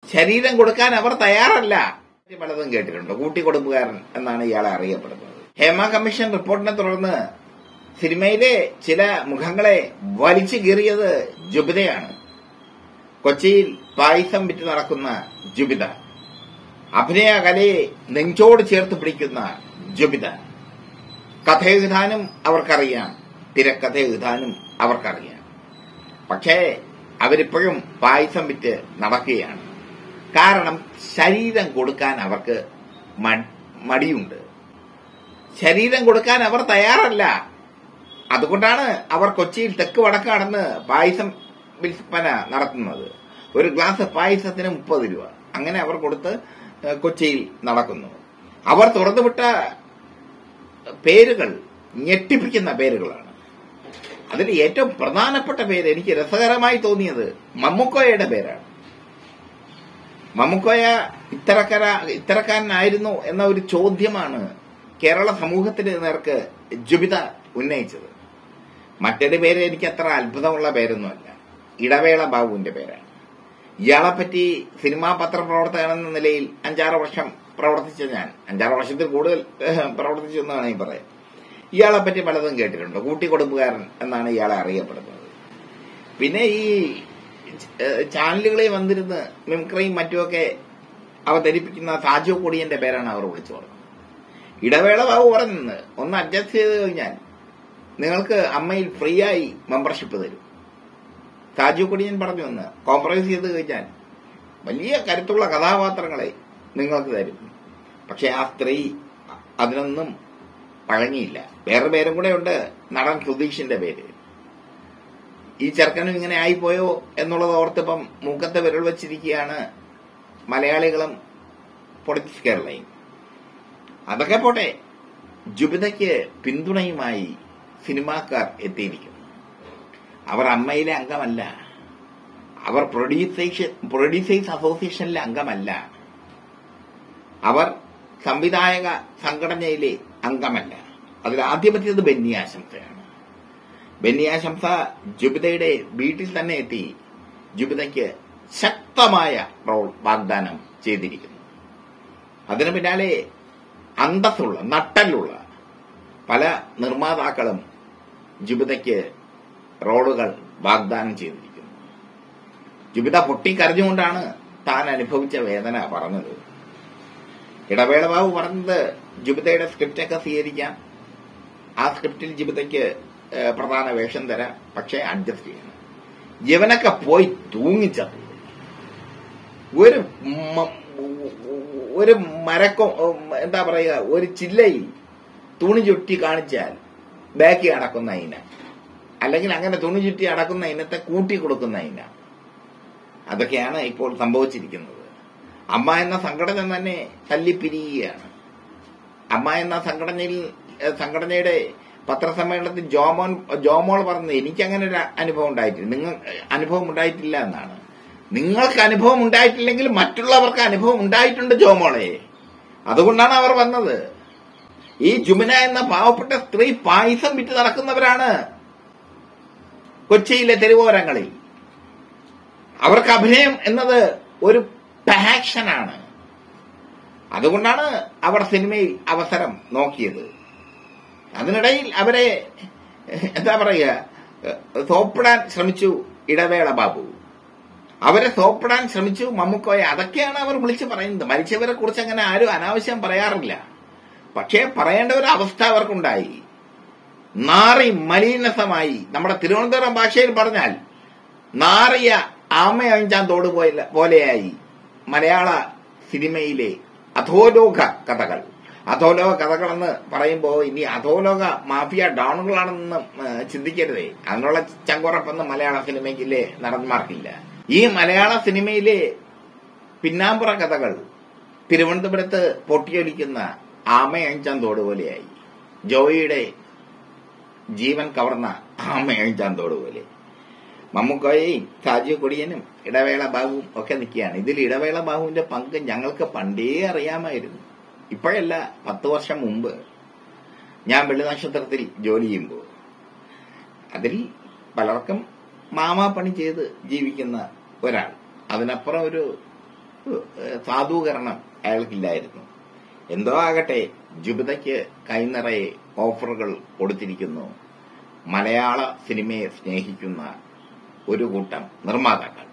ശരീരം കൊടുക്കാൻ അവർ തയ്യാറല്ല. പലതും കേട്ടിട്ടുണ്ട്. കൂട്ടിക്കൊടുപ്പുകാരൻ എന്നാണ് ഇയാളെ അറിയപ്പെടുന്നത്. ഹേമ കമ്മീഷൻ റിപ്പോർട്ടിനെ തുടർന്ന് സിനിമയിലെ ചില മുഖങ്ങളെ വലിച്ചു കീറിയത് ജുബിതയാണ്. കൊച്ചിയിൽ പായസം വിറ്റ് നടക്കുന്ന ജുബിത, അഭിനയ കലയെ നെഞ്ചോട് ചേർത്ത് പിടിക്കുന്ന ജുബിത. കഥ എഴുതാനും അവർക്കറിയാം, തിരക്കഥ എഴുതാനും അവർക്കറിയാം. പക്ഷേ അവരിപ്പോഴും പായസം വിറ്റ് നടക്കുകയാണ്. കാരണം ശരീരം കൊടുക്കാൻ അവർക്ക് മടിയുണ്ട്. ശരീരം കൊടുക്കാൻ അവർ തയ്യാറല്ല. അതുകൊണ്ടാണ് അവർ കൊച്ചിയിൽ തെക്ക് വടക്ക് നടന്ന് പായസം വിൽപ്പന നടത്തുന്നത്. ഒരു ഗ്ലാസ് പായസത്തിന് 30 രൂപ. അങ്ങനെ അവർ കൊടുത്ത് കൊച്ചിയിൽ നടക്കുന്നു. അവർ തുറന്നുവിട്ട പേരുകൾ ഞെട്ടിപ്പിക്കുന്ന പേരുകളാണ്. അതിൽ ഏറ്റവും പ്രധാനപ്പെട്ട പേര് എനിക്ക് രസകരമായി തോന്നിയത് മമ്മുക്കോയയുടെ പേരാണ്. മമ്മുക്കോയ ഇത്തരക്കാരനായിരുന്നു എന്ന ഒരു ചോദ്യമാണ് കേരള സമൂഹത്തിന് നേർക്ക് ജുബിത ഉന്നയിച്ചത്. മറ്റൊരു പേര് എനിക്ക് അത്ര അത്ഭുതമുള്ള പേരൊന്നുമല്ല, ഇടവേള ബാബുവിന്റെ പേരാണ്. ഇയാളെപ്പറ്റി സിനിമാ പത്രപ്രവർത്തകൻ എന്ന നിലയിൽ 5-6 വർഷം പ്രവർത്തിച്ച ഞാൻ, 5-6 വർഷത്തിൽ കൂടുതൽ പ്രവർത്തിച്ചു എന്നാണ് ഈ പറയാം. ഇയാളെപ്പറ്റി പലതും കേട്ടിട്ടുണ്ട്. കൂട്ടിക്കൊടുപ്പുകാരൻ എന്നാണ് ഇയാളെ അറിയപ്പെടുന്നത്. പിന്നെ ഈ ചാനലുകളിൽ വന്നിരുന്ന് മിമിക്രിയും മറ്റുമൊക്കെ അവതരിപ്പിക്കുന്ന സാജു കൊടിയന്റെ പേരാണ് അവർ വിളിച്ചു പറഞ്ഞത്. ഇടവേള ബാബു പറഞ്ഞെന്ന് ഒന്ന് അഡ്ജസ്റ്റ് ചെയ്ത് കഴിഞ്ഞാൽ നിങ്ങൾക്ക് അമ്മയിൽ ഫ്രീ ആയി മെമ്പർഷിപ്പ് തരും. സാജു കൊടിയൻ പറഞ്ഞു എന്ന് കോംപ്രമൈസ് ചെയ്ത് കഴിഞ്ഞാൽ വലിയ കരുത്തുള്ള കഥാപാത്രങ്ങളെ നിങ്ങൾക്ക് തരും. പക്ഷെ ആ സ്ത്രീ അതിനൊന്നും വഴങ്ങിയില്ല. വേറെ പേരും കൂടെ ഉണ്ട്, നടൻ സുധീഷിന്റെ പേര്. ഈ ചെറുക്കനും ഇങ്ങനെ ആയിപ്പോയോ എന്നുള്ളത് ഓർത്തിപ്പം മൂക്കത്തെ വിരൽ വച്ചിരിക്കുകയാണ് മലയാളികളും പൊളിറ്റിക്സ് കേരളയും. അതൊക്കെ പോട്ടെ, ജുബിതയ്ക്ക് പിന്തുണയുമായി സിനിമാക്കാർ എത്തിയിരിക്കുന്നു. അവർ അമ്മയിലെ അംഗമല്ല, അവർ പ്രൊഡ്യൂസേഴ്സ് അസോസിയേഷനിലെ അംഗമല്ല, അവർ സംവിധായക സംഘടനയിലെ അംഗമല്ല. അതിൽ ആദ്യമെത്തിയത് ബെന്നി ആശംസയാണ്. ബെന്നി ആശംസ ജുബിതയുടെ വീട്ടിൽ തന്നെ എത്തി ജുബിതയ്ക്ക് ശക്തമായ റോൾ വാഗ്ദാനം ചെയ്തിരിക്കുന്നു. അതിനു പിന്നാലെ അന്തസ്സുള്ള നട്ടലുള്ള പല നിർമ്മാതാക്കളും ജുബിതയ്ക്ക് റോളുകൾ വാഗ്ദാനം ചെയ്തിരിക്കുന്നു. ജുബിത പൊട്ടിക്കരഞ്ഞുകൊണ്ടാണ് താൻ അനുഭവിച്ച വേദന പറഞ്ഞത്. ഇടവേള ബാബു പറഞ്ഞത് ജുബിതയുടെ സ്ക്രിപ്റ്റൊക്കെ സ്വീകരിക്കാം, ആ സ്ക്രിപ്റ്റിൽ ജുബിതയ്ക്ക് പ്രധാന വേഷം തരാം, പക്ഷെ അഡ്ജസ്റ്റ് ചെയ്യണം. ഇവനൊക്കെ പോയി തൂങ്ങിച്ചത് ഒരു മരക്കോ എന്താ പറയുക, ഒരു ചില്ലയിൽ തുണി ചുറ്റി കാണിച്ചാൽ ബാക്കി അടക്കുന്ന ഇന, അല്ലെങ്കിൽ അങ്ങനെ തുണി ചുറ്റി അടക്കുന്ന ഇനത്തെ കൂട്ടി കൊടുക്കുന്ന ഇന. അതൊക്കെയാണ് ഇപ്പോൾ സംഭവിച്ചിരിക്കുന്നത്. അമ്മ എന്ന സംഘടന തന്നെ തല്ലിപ്പിരിയുകയാണ്. അമ്മ എന്ന സംഘടനയുടെ പത്രസമ്മേളനത്തിൽ ജോമോൾ പറഞ്ഞത് എനിക്കങ്ങനെ ഒരു അനുഭവം ഉണ്ടായിട്ടില്ല, അനുഭവം ഉണ്ടായിട്ടില്ല എന്നാണ്. നിങ്ങൾക്ക് അനുഭവം ഉണ്ടായിട്ടില്ലെങ്കിൽ മറ്റുള്ളവർക്ക് അനുഭവം ഉണ്ടായിട്ടുണ്ട് ജോമോളെ. അതുകൊണ്ടാണ് അവർ വന്നത്. ഈ ജുമിന എന്ന പാവപ്പെട്ട സ്ത്രീ പായസം വിറ്റ് നടക്കുന്നവരാണ് കൊച്ചിയിലെ തെരുവോരങ്ങളിൽ. അവർക്ക് അഭിനയം എന്നത് ഒരു പാഷനാണ്. അതുകൊണ്ടാണ് അവർ സിനിമയിൽ അവസരം നോക്കിയത്. അതിനിടയിൽ അവരെ എന്താ പറയുക, സോപ്പിടാൻ ശ്രമിച്ചു ഇടവേള ബാബു, അവരെ സോപ്പിടാൻ ശ്രമിച്ചു മമ്മുക്കോയ. അതൊക്കെയാണ് അവർ വിളിച്ചു പറയുന്നത്. മരിച്ചവരെ കുറിച്ച് അങ്ങനെ ആരും അനാവശ്യം പറയാറില്ല. പക്ഷേ പറയേണ്ട ഒരു അവസ്ഥ അവർക്കുണ്ടായി. നാറി മലീനസമായി, നമ്മുടെ തിരുവനന്തപുരം ഭാഷയിൽ പറഞ്ഞാൽ നാറിയ ആമയഞ്ചാൻ തോട് പോലെയായി മലയാള സിനിമയിലെ അധോലോക കഥകൾ. അധോലോക കഥകളെന്ന് പറയുമ്പോൾ ഇനി അധോലോക മാഫിയ ഡൗണുകളാണെന്ന് ചിന്തിക്കരുതേ. അതിനുള്ള ചങ്കുറപ്പൊന്നും മലയാള സിനിമയിലെ നടന്മാർക്കില്ല. ഈ മലയാള സിനിമയിലെ പിന്നാമ്പുറ കഥകൾ തിരുവനന്തപുരത്ത് പൊട്ടിയൊലിക്കുന്ന ആമയഞ്ചാൻ തോട് പോലെയായി. ജോയിയുടെ ജീവൻ കവർന്ന ആമയഞ്ചാൻ തോട് പോലെ. മമ്മുക്കോയയും സാജു കൊടിയനും ഇടവേള ബാബുവും ഒക്കെ നിൽക്കുകയാണ്. ഇതിൽ ഇടവേള ബാബുവിന്റെ പങ്ക് ഞങ്ങൾക്ക് പണ്ടേ അറിയാമായിരുന്നു. ഇപ്പോഴല്ല, 10 വർഷം മുമ്പ് ഞാൻ വെള്ളി നക്ഷത്രത്തിൽ ജോലി ചെയ്യുമ്പോൾ അതിൽ പലർക്കും മാമാപ്പണി ചെയ്ത് ജീവിക്കുന്ന ഒരാൾ. അതിനപ്പുറം സാധൂകരണം അയാൾക്കില്ലായിരുന്നു. എന്തോ ആകട്ടെ, ജുബിതയ്ക്ക് കൈനിറയെ ഓഫറുകൾ കൊടുത്തിരിക്കുന്നു മലയാള സിനിമയെ സ്നേഹിക്കുന്ന ഒരു കൂട്ടം നിർമ്മാതാക്കൾ.